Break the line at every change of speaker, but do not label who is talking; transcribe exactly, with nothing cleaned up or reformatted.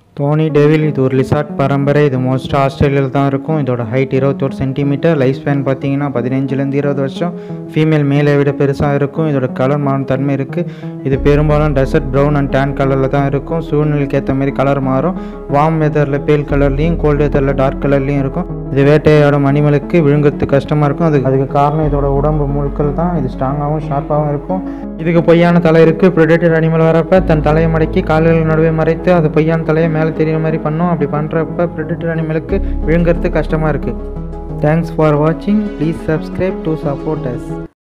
Dhoni devil இது ஒரு lizard பரம்பரை. இது மோஸ்ட்டாக ஆஸ்திரேலியாவில் தான் இருக்கும். இதோட ஹைட் இருபத்தொரு சென்டிமீட்டர். லைஃப் ஸ்பேன் பார்த்தீங்கன்னா பதினஞ்சுலேருந்து இருபது வருஷம். ஃபீமேல் மேலே விட பெருசாக இருக்கும். இதோட கலர் மாறும் தன்மை இருக்குது. இது பெரும்பாலும் டெசர்ட் ப்ரௌன் அண்ட் டேன் கலரில் தான் இருக்கும். சூழ்நிலைக்கு ஏற்ற மாதிரி கலர் மாறும். வார்ம் வெதரில் பேல் கலர்லேயும், கோல்டு வெதரில் டார்க் கலர்லேயும் இருக்கும். இது வேட்டையாடும் அனிமலுக்கு விழுங்குறது கஷ்டமாக இருக்கும். அதுக்கு அதுக்கு காரணம் இதோட உடம்பு முழுக்கள் தான். இது ஸ்ட்ராங்காகவும் ஷார்ப்பாகவும் இருக்கும். இதுக்கு பொய்யான தலை இருக்குது. ப்ரெடேட்டர் அனிமல் வரப்போ தன் தலையை மடக்கி கால்கள் நடுவே மறைத்து அது பொய்யான தலையை மேலே தெரியுற மாதிரி பண்ணும். அப்படி பண்ணுறப்ப ப்ரெடேட்டர் அனிமலுக்கு விழுங்குறது கஷ்டமாக இருக்குது. தேங்க்ஸ் ஃபார் வாட்சிங். Please subscribe to support as.